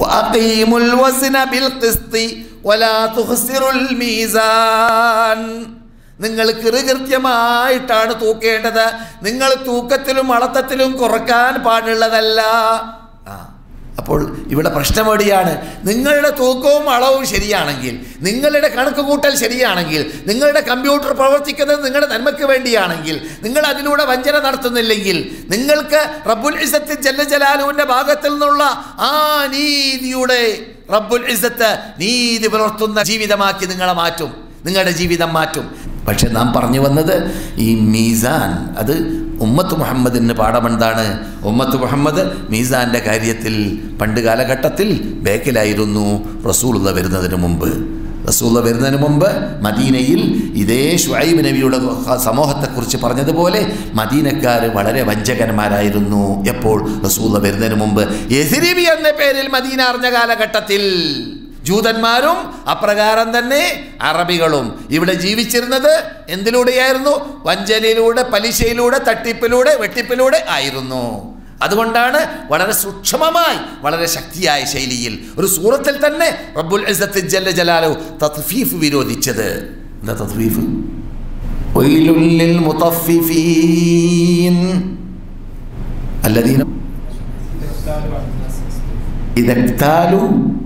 വഅഖീമുൽ Vasna bill ഖിസ്തി വലാ തുഖ്സിറുൽ മീസാൻ. നിങ്ങൾ കൃത്യമായിട്ടാണ് തൂക്കേണ്ടത്. നിങ്ങൾ തൂക്കത്തിലും അളത്തത്തിലും കുറക്കാൻ പാടുള്ളതല്ല. അപ്പോൾ ഇവിടെ പ്രശ്നം എവിടെയാണ്? നിങ്ങളുടെ തൂക്കവും അളവും ശരിയാണെങ്കിൽ, നിങ്ങളുടെ കണക്ക് കൂട്ടൽ ശരിയാണെങ്കിൽ, നിങ്ങളുടെ കമ്പ്യൂട്ടർ പ്രവർത്തിക്കുന്നത് നിങ്ങളുടെ നന്മയ്ക്ക് വേണ്ടിയാണെങ്കിൽ, നിങ്ങൾ അതിലൂടെ വഞ്ചന നടത്തുന്നില്ലെങ്കിൽ, നിങ്ങൾക്ക് റബ്ബുൽ ഇസ്സത്ത് ജല്ല ജലാലുവിൻ്റെ ഭാഗത്തിൽ നിന്നുള്ള ആ നീതിയുടെ റബ്ബുൽ ഇസ്സത്ത് നീതി പുലർത്തുന്ന ജീവിതമാക്കി നിങ്ങളെ മാറ്റും, നിങ്ങളുടെ ജീവിതം മാറ്റും. പക്ഷെ നാം പറഞ്ഞു വന്നത് ഈ മീസാൻ, അത് ഉമ്മത്ത് മുഹമ്മദിന് പാഠമെന്താണ്? ഉമ്മത്ത് മുഹമ്മദ് മീസാൻ്റെ കാര്യത്തിൽ പണ്ട് കാലഘട്ടത്തിൽ ബേക്കിലായിരുന്നു. റസൂലുള്ള വരുന്നതിന് മുമ്പ് മദീനയിൽ ഇതേ ശുഐബ് നബിയുടെ സമൂഹത്തെക്കുറിച്ച് പറഞ്ഞതുപോലെ മദീനക്കാർ വളരെ വഞ്ചകന്മാരായിരുന്നു. എപ്പോൾ? റസൂലുള്ള വരുന്നതിന് മുമ്പ്. യസ്രിബ് എന്ന പേരിൽ മദീന അറിഞ്ഞ കാലഘട്ടത്തിൽ ജൂതന്മാരും അപ്രകാരം തന്നെ അറബികളും ഇവിടെ ജീവിച്ചിരുന്നത് എന്തിലൂടെയായിരുന്നു? വഞ്ചനയിലൂടെ, പലിശയിലൂടെ, തട്ടിപ്പിലൂടെ, വെട്ടിപ്പിലൂടെ ആയിരുന്നു. അതുകൊണ്ടാണ് വളരെ സൂക്ഷ്മമായി, വളരെ ശക്തിയായ ശൈലിയിൽ ഒരു സൂറത്തിൽ തന്നെ റബ്ബുൽ ഇസ്സത്ത് ജല്ല ജലാലുഹു തത്ഫീഫ് വിരോധിച്ചത്. എന്താ തത്ഫീഫ്? വൈലുൽ ലിൽ മുതഫിഫീൻ അല്ലദീന ഇദക്താലു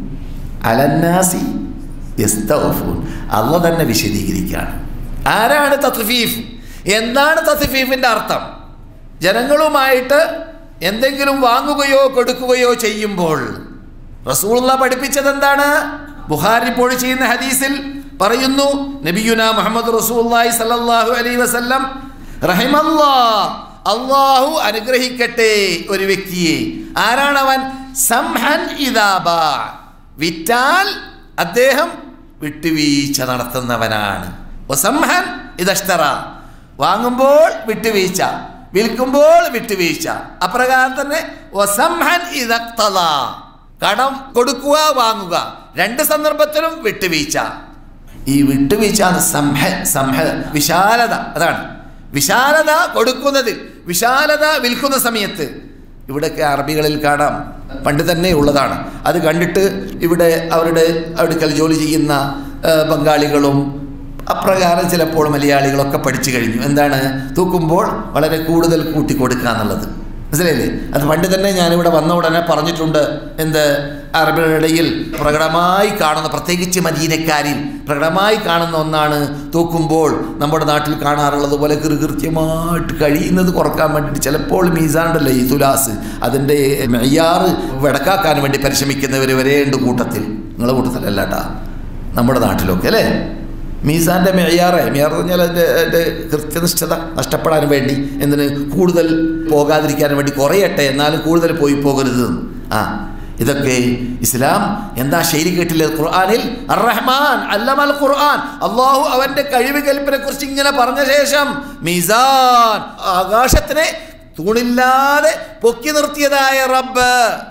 അലന്നാസി യസ്തഗ്ഫൂൻ. അല്ലാഹു തന്നെ വിശദീകരിക്കുകയാണ് ആരാണ് തത്ഫീഫ്, എന്താണ് തത്ഫീഫിൻ്റെ അർത്ഥം. ജനങ്ങളുമായിട്ട് എന്തെങ്കിലും വാങ്ങുകയോ കൊടുക്കുകയോ ചെയ്യുമ്പോൾ റസൂലുള്ളാഹി പഠിപ്പിച്ചത് എന്താണ്? ബുഖാരി റിപ്പോർട്ട് ചെയ്യുന്ന ഹദീസിൽ പറയുന്നു, നബിയുനാ മുഹമ്മദ് റസൂലുള്ളാഹി സ്വല്ലല്ലാഹു അലൈഹി വസല്ലം റഹിമല്ലാഹ്, അല്ലാഹു അനുഗ്രഹിക്കട്ടെ ഒരു വ്യക്തിയെ. ആരാണവൻ? സംഹൻ ഇദാ ബാ, വിറ്റാൽ അദ്ദേഹം വിട്ടുവീഴ്ച നടത്തുന്നവനാണ്. വസംഹൻ ഇദഷ്തറ, വാങ്ങുമ്പോൾ വിട്ടുവീഴ്ച, വിൽക്കുമ്പോൾ വിട്ടുവീഴ്ച. അപ്രകാരം തന്നെ വസംഹൻ ഇദഖ്തല, കടം കൊടുക്കുക വാങ്ങുക, രണ്ട് സന്ദർഭത്തിലും വിട്ടുവീഴ്ച. ഈ വിട്ടുവീഴ്ച സംഹ വിശാലത, അതാണ് വിശാലത കൊടുക്കുന്നതിൽ, വിശാലത വിൽക്കുന്ന സമയത്ത്. ഇവിടെയൊക്കെ അറബികളിൽ കാണാം, പണ്ട് തന്നെ ഉള്ളതാണ്. അത് കണ്ടിട്ട് ഇവിടെ അവരുടെ അടുക്കൽ ജോലി ചെയ്യുന്ന ബംഗാളികളും അപ്രകാരം ചിലപ്പോൾ മലയാളികളൊക്കെ പഠിച്ചു കഴിഞ്ഞു. എന്താണ്? തൂക്കുമ്പോൾ വളരെ കൂടുതൽ കൂട്ടിക്കൊടുക്കുക എന്നുള്ളത്. മനസ്സിലായില്ലേ? അത് പണ്ട് തന്നെ ഞാനിവിടെ വന്ന ഉടനെ പറഞ്ഞിട്ടുണ്ട്. എന്ത്? അറബികളുടെ ഇടയിൽ പ്രകടമായി കാണുന്ന, പ്രത്യേകിച്ച് മദീനക്കാരിൽ പ്രകടമായി കാണുന്ന ഒന്നാണ് തൂക്കുമ്പോൾ നമ്മുടെ നാട്ടിൽ കാണാറുള്ളത് പോലെ കൃത്യമായിട്ട് കഴിയുന്നത് കുറക്കാൻ വേണ്ടിയിട്ട് ചിലപ്പോൾ മീസാനുണ്ടല്ലോ ഈ തുലാസ്, അതിൻ്റെ മെയ്യാറ് വെടക്കാക്കാൻ വേണ്ടി പരിശ്രമിക്കുന്നവർ വരെ ഉണ്ട് കൂട്ടത്തിൽ. നിങ്ങളുടെ കൂട്ടത്തിലല്ല കേട്ടാ, നമ്മുടെ നാട്ടിലൊക്കെ അല്ലേ മീസാൻ്റെ മെയ്യാറ് എന്ന് പറഞ്ഞാൽ അതിൻ്റെ കൃത്യനിഷ്ഠത നഷ്ടപ്പെടാൻ വേണ്ടി, എന്തിന്? കൂടുതൽ പോകാതിരിക്കാൻ വേണ്ടി കുറയട്ടെ, എന്നാലും കൂടുതൽ പോയി പോകരുത്. ഇതൊക്കെ ഇസ്ലാം എന്താ ശൈലി കേട്ടില്ലേ? ഖുർആനിൽ അർ-റഹ്മാൻ അല്ലമൽ ഖുർആൻ, അല്ലാഹു അവൻ്റെ കഴിവ് കൽപ്പനെ കുറിച്ച് ഇങ്ങനെ പറഞ്ഞ ശേഷം മീസാൻ, ആകാശത്തിനെ തൂണില്ലാതെ പൊക്കി നിർത്തിയതായ റബ്ബ്,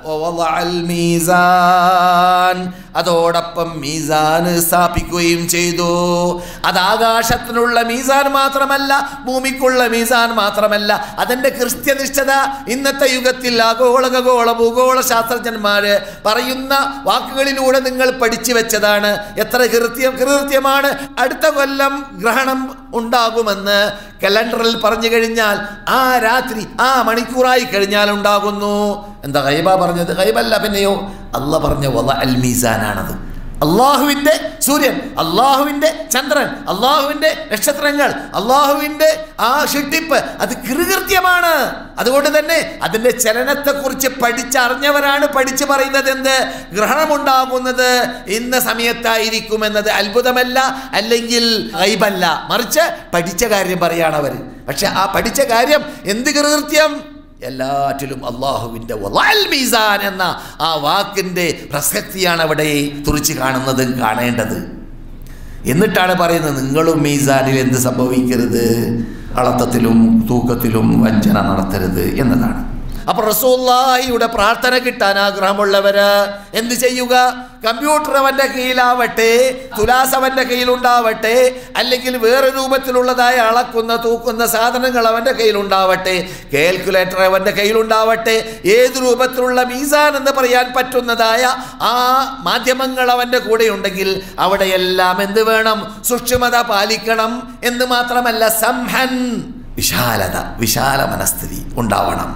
മീസാൻ, അതോടൊപ്പം മീസാൻ സ്ഥാപിക്കുകയും ചെയ്തു. അത് ആകാശത്തിനുള്ള മീസാൻ മാത്രമല്ല, ഭൂമിക്കുള്ള മീസാൻ മാത്രമല്ല, അതിൻ്റെ കൃത്യനിഷ്ഠത ഇന്നത്തെ യുഗത്തിൽ ആഗോള ഖഗോള ഭൂഗോള ശാസ്ത്രജ്ഞന്മാര് പറയുന്ന വാക്കുകളിലൂടെ നിങ്ങൾ പഠിച്ചു വെച്ചതാണ്. എത്ര കൃത്യമാണ്. അടുത്ത കൊല്ലം ഗ്രഹണം ഉണ്ടാകുമെന്ന് കലണ്ടറിൽ പറഞ്ഞു കഴിഞ്ഞാൽ ആ രാത്രി, ആ മണിക്കൂറായി കഴിഞ്ഞാൽ ഉണ്ടാകുന്നു. എന്താ ഗൈബ പറഞ്ഞത്? ഗൈബല്ല, പിന്നെയോ അള്ളാഹ് പറഞ്ഞ വദഅൽ മീസാനാണത്. അള്ളാഹുവിൻ്റെ സൂര്യൻ, അള്ളാഹുവിൻ്റെ ചന്ദ്രൻ, അള്ളാഹുവിൻ്റെ നക്ഷത്രങ്ങൾ, അള്ളാഹുവിൻ്റെ ആ ഷിട്ടിപ്പ്, അത് കൃത്യമാണ്. അതുകൊണ്ട് തന്നെ അതിൻ്റെ ചലനത്തെക്കുറിച്ച് പഠിച്ചറിഞ്ഞവരാണ് പഠിച്ചു പറയുന്നത്. എന്ത്? ഗ്രഹണമുണ്ടാകുന്നത് ഇന്ന സമയത്തായിരിക്കുമെന്നത് അത്ഭുതമല്ല, അല്ലെങ്കിൽ ഗൈബല്ല, മറിച്ച് പഠിച്ച കാര്യം പറയാണവർ. പക്ഷെ ആ പഠിച്ച കാര്യം എന്ത് കൃത്യം? എല്ലാറ്റിലും അള്ളാഹുവിൻ്റെ വദഅൽ മീസാൻ എന്ന ആ വാക്കിൻ്റെ പ്രസക്തിയാണ് അവിടെ തുറിച്ച് കാണുന്നത്, കാണേണ്ടത്. എന്നിട്ടാണ് പറയുന്നത് നിങ്ങളും മീസാനിൽ എന്ത് സംഭവിക്കരുത്, അളത്തത്തിലും തൂക്കത്തിലും വഞ്ചന നടത്തരുത് എന്നതാണ്. അപ്പോൾ റസൂലുള്ളാഹിയുടെ പ്രാർത്ഥന കിട്ടാൻ ആഗ്രഹമുള്ളവര് എന്ത് ചെയ്യുക? കമ്പ്യൂട്ടർ അവൻ്റെ കയ്യിലാവട്ടെ, തുലാസ് അവൻ്റെ കയ്യിലുണ്ടാവട്ടെ, അല്ലെങ്കിൽ വേറെ രൂപത്തിലുള്ളതായ അളക്കുന്ന തൂക്കുന്ന സാധനങ്ങൾ അവൻ്റെ കയ്യിലുണ്ടാവട്ടെ, കാൽക്കുലേറ്റർ അവൻ്റെ കയ്യിലുണ്ടാവട്ടെ, ഏത് രൂപത്തിലുള്ള മീസാൻ എന്ന് പറയാൻ പറ്റുന്നതായ ആ മാധ്യമങ്ങൾ അവൻ്റെ കൂടെ ഉണ്ടെങ്കിൽ അവിടെയെല്ലാം എന്ത് വേണം? സൂക്ഷ്മത പാലിക്കണം എന്ന് മാത്രമല്ല, സംഹൻ, വിശാലത, വിശാല മനസ്ഥിതി ഉണ്ടാവണം.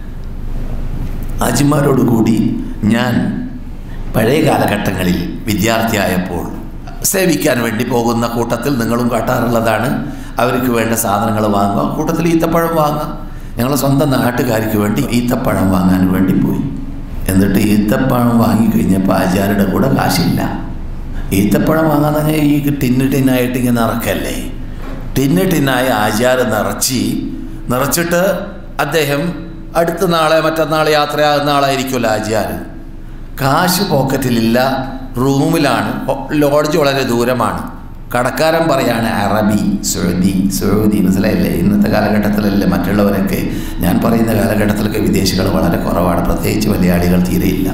ഹാജിമാരോടുകൂടി ഞാൻ പഴയ കാലഘട്ടങ്ങളിൽ വിദ്യാർത്ഥിയായപ്പോൾ സേവിക്കാൻ വേണ്ടി പോകുന്ന കൂട്ടത്തിൽ നിങ്ങളും കാട്ടാറുള്ളതാണ്. അവർക്ക് വേണ്ട സാധനങ്ങൾ വാങ്ങുക, കൂട്ടത്തിൽ ഈത്തപ്പഴം വാങ്ങുക. ഞങ്ങളെ സ്വന്തം നാട്ടുകാർക്ക് വേണ്ടി ഈത്തപ്പഴം വാങ്ങാൻ വേണ്ടി പോയി. എന്നിട്ട് ഈത്തപ്പഴം വാങ്ങിക്കഴിഞ്ഞപ്പോൾ ആചാര്യയുടെ കൂടെ കാശില്ല. ഈത്തപ്പഴം വാങ്ങാൻ തന്നെ ഈ ടിന്നായിട്ട് ഇങ്ങനെ നിറക്കല്ലേ. ടിന്നായ ആചാര്യ നിറച്ചിട്ട് അദ്ദേഹം അടുത്ത നാളെ മറ്റന്നാൾ യാത്രയാകുന്ന ആളായിരിക്കുമല്ലോ ആചാര്യ. കാശ് പോക്കറ്റിലില്ല, റൂമിലാണ്. ലോഡ്ജ് വളരെ ദൂരമാണ്. കടക്കാരൻ പറയാണ് അറബി, സൗദി മനസ്സിലായില്ലേ? ഇന്നത്തെ കാലഘട്ടത്തിലല്ലേ മറ്റുള്ളവരൊക്കെ, ഞാൻ പറയുന്ന കാലഘട്ടത്തിലൊക്കെ വിദേശികൾ വളരെ കുറവാണ്, പ്രത്യേകിച്ച് മലയാളികൾ തീരെയില്ല.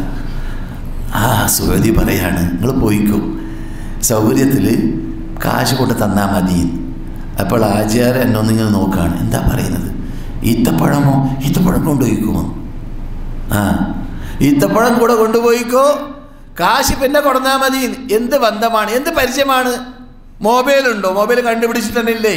സൗദി പറയാണ് നിങ്ങൾ പോയിക്കോ, സൗകര്യത്തിൽ കാശ് കൊണ്ട് തന്നാൽ മതി. അപ്പോൾ ആചാര്യ എന്നൊന്നിങ്ങനെ നോക്കുകയാണ്, എന്താ പറയുന്നത്? ഈത്തപ്പഴമോ? ഈത്തപ്പഴം കൊണ്ടുപോയിക്കുമോ? ഈത്തപ്പഴം കൂടെ കൊണ്ടുപോയിക്കോ, കാശ് പിന്നെ കൊടുന്നാൽ മതി. എന്ത് ബന്ധമാണ്, എന്ത് പരിചയമാണ്? മൊബൈലുണ്ടോ? മൊബൈൽ കണ്ടുപിടിച്ചിട്ടില്ലേ?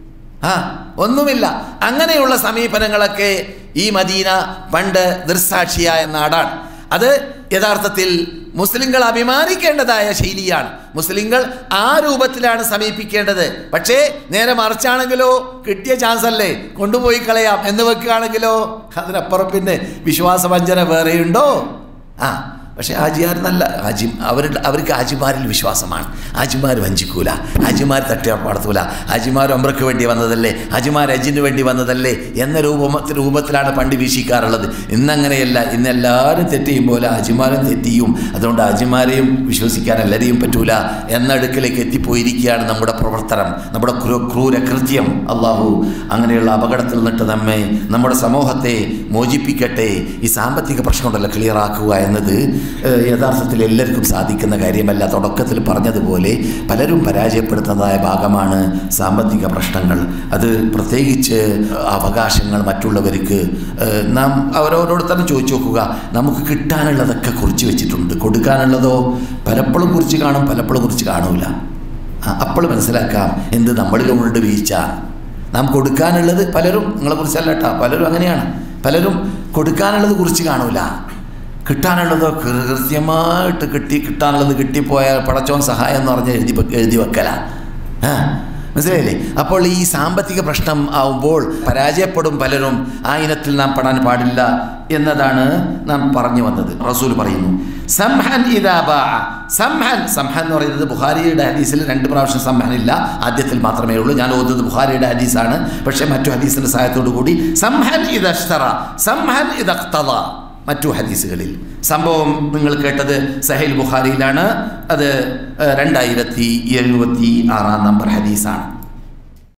ഒന്നുമില്ല. അങ്ങനെയുള്ള സമീപനങ്ങളൊക്കെ ഈ മദീന പണ്ട് ദൃസാക്ഷിയായ നാടാണ്. അത് യഥാർത്ഥത്തിൽ മുസ്ലിങ്ങൾ അഭിമാനിക്കേണ്ടതായ ശൈലിയാണ്. മുസ്ലിങ്ങൾ ആ രൂപത്തിലാണ് സമീപിക്കേണ്ടത്. പക്ഷേ നേരെ മറിച്ചാണെങ്കിലോ, കിട്ടിയ ചാൻസ് അല്ലേ കൊണ്ടുപോയി കളയാം എന്ന് വെക്കുകയാണെങ്കിലോ, അതിനപ്പുറം പിന്നെ വിശ്വാസവഞ്ചന വേറെയുണ്ടോ? പക്ഷേ ഹാജിമാർ നല്ല അവർക്ക് ഹാജിമാരിൽ വിശ്വാസമാണ്. ഹാജിമാർ വഞ്ചിക്കൂല, ഹാജിമാർ തട്ടിയടത്തൂല, ഹാജിമാർ ഉംറയ്ക്ക് വേണ്ടി വന്നതല്ലേ, ഹാജിമാർ ഹജ്ജിന് വേണ്ടി വന്നതല്ലേ എന്ന രൂപത്തിലാണ് പണ്ട് വീക്ഷിക്കാറുള്ളത്. ഇന്നങ്ങനെയല്ല. ഇന്ന് എല്ലാവരും തെറ്റ് ചെയ്യും പോലെ ഹാജിമാരും തെറ്റിയും. അതുകൊണ്ട് ഹാജിമാരെയും വിശ്വസിക്കാൻ എല്ലാവരെയും പറ്റൂല എന്നടുക്കലേക്ക് എത്തിപ്പോയിരിക്കുകയാണ് നമ്മുടെ പ്രവർത്തനം, നമ്മുടെ ക്രൂരകൃത്യം. അള്ളാഹു അങ്ങനെയുള്ള അപകടത്തിൽ നിന്നിട്ട് നമ്മെ, നമ്മുടെ സമൂഹത്തെ മോചിപ്പിക്കട്ടെ. ഈ സാമ്പത്തിക പ്രശ്നമുണ്ടല്ലോ ക്ലിയറാക്കുക എന്നത് യഥാർത്ഥത്തിൽ എല്ലാവർക്കും സാധിക്കുന്ന കാര്യമല്ല. തുടക്കത്തിൽ പറഞ്ഞതുപോലെ പലരും പരാജയപ്പെടുത്തുന്നതായ ഭാഗമാണ് സാമ്പത്തിക പ്രശ്നങ്ങൾ. അത് പ്രത്യേകിച്ച് അവകാശങ്ങൾ മറ്റുള്ളവർക്ക് നാം അവരോട് തന്നെ ചോദിച്ചു നോക്കുക. നമുക്ക് കിട്ടാനുള്ളതൊക്കെ കുറിച്ച് വെച്ചിട്ടുണ്ട്, കൊടുക്കാനുള്ളതോ പലപ്പോഴും കുറിച്ച് കാണും, പലപ്പോഴും കുറിച്ച് കാണൂല. അപ്പോൾ മനസ്സിലാക്കാം എന്ത് നമ്മളിലുണ്ട് വീഴ്ച. നാം കൊടുക്കാനുള്ളത് പലരും, നിങ്ങളെക്കുറിച്ചല്ല കേട്ടോ, പലരും അങ്ങനെയാണ്. പലരും കൊടുക്കാനുള്ളത് കുറിച്ച് കാണൂല, കിട്ടാനുള്ളതോ കൃത്യമായിട്ട് കിട്ടാനുള്ളത് കിട്ടിപ്പോയാൽ പടച്ചോൻ സഹായം എന്ന് പറഞ്ഞ് എഴുതി വെക്കല. മനസ്സിലായില്ലേ? അപ്പോൾ ഈ സാമ്പത്തിക പ്രശ്നം ആവുമ്പോൾ പരാജയപ്പെടും പലരും. ആ ഇനത്തിൽ നാം പെടാൻ പാടില്ല എന്നതാണ് നാം പറഞ്ഞു വന്നത്. റസൂൽ പറയുന്നു സംഹൻ ഇദാ ബാഅ. സംഹൻ എന്ന് പറയുന്നത് ബുഖാരിയുടെ ഹദീസിൽ 2 പ്രാവശ്യം സംഹൻ ഇല്ല, ആദ്യത്തിൽ മാത്രമേ ഉള്ളൂ. ഞാൻ ഓതുന്നത് ബുഖാരിയുടെ ഹദീസാണ്, പക്ഷേ മറ്റു ഹദീസിൻ്റെ സഹായത്തോടു കൂടി സംഹൻ ഇദാ ഇശ്തറ, സംഹൻ ഇദാ ഇഖ്തദ. മറ്റു ഹദീസുകളിൽ സംഭവം നിങ്ങൾ കേട്ടത് സഹീഹ് ബുഖാരിയിലാണ്. അത് 2076 നമ്പർ ഹദീസാണ്.